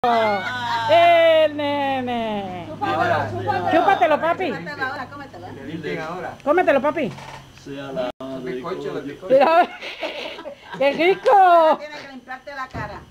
El nene. Chúpatelo, papi. Cómetelo, papi. Bizcocho, Mira, ¡qué rico! Tienes que limpiarte la cara.